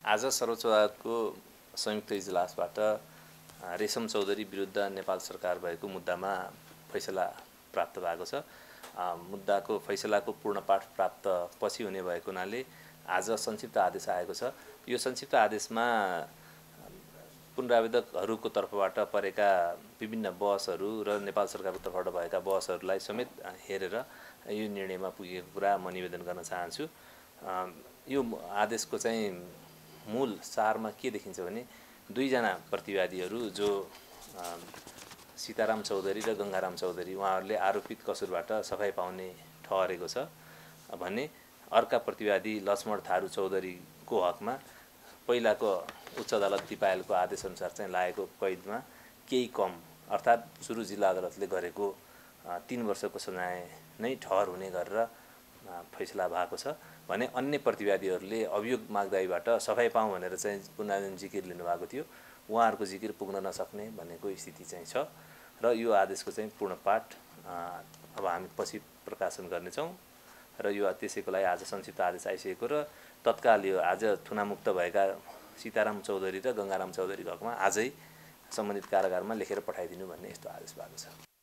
आज सर्वोच्च अदालतको संयुक्त इजलासबाट रेशम चौधरी विरुद्ध नेपाल सरकार भएको मुद्दामा फैसला प्राप्त भएको छ। मुद्दाको फैसलाको पूर्णपाठ प्राप्त पछि हुने भएको हुनाले आज संक्षिप्त आदेश आएको छ। यो संक्षिप्त आदेशमा पुनरावेदकहरूको तर्फबाट परेका विभिन्न बहसहरू र नेपाल सरकारको तर्फबाट भएका बहसहरूलाई समेत हेरेर यो निर्णयमा पुगेको कुरा म निवेदन गर्न चाहन्छु। यो आदेशको चाहिँ मूल सारमा के देखिन्छ भने दुईजना प्रतिवादीहरू जो सीताराम चौधरी र गंगाराम चौधरी उहाँहरूले आरोपित कसुरबाट सफाई पाउने ठहरेको छ भने अर्का प्रतिवादी लक्ष्मण थारू चौधरीको हकमा पहिलाको उच्च अदालत दिपायलको आदेशअनुसार चाहिँ लागेको कैदमा केही कम अर्थात् सुरु जिल्ला अदालतले गरेको 3 वर्षको सजाय नै ठहर हुने गरेर फैसला भएको छ भने अन्य प्रतिवादीहरूले अभियोग माग्दाबाट सफाई पाऊँ भनेर चाहिँ पुनरावेदन जिकिर लिनुभएको थियो। उहाँहरूको जिकिर पुग्न नसक्ने भनेको स्थिति चाहिँ छ र यो आदेशको चाहिँ पूर्णपाठ अब हामी पछि प्रकाशन गर्नेछौँ र यो त्यसैको लागि आज संक्षिप्त आदेश आइसकेको र तत्काल यो आज थुनामुक्त भएका सीताराम चौधरी र गंगाराम चौधरीको हकमा आजै सम्बन्धित कारागारमा लेखेर पठाइदिनु भन्ने यस्तो आदेश भएको छ।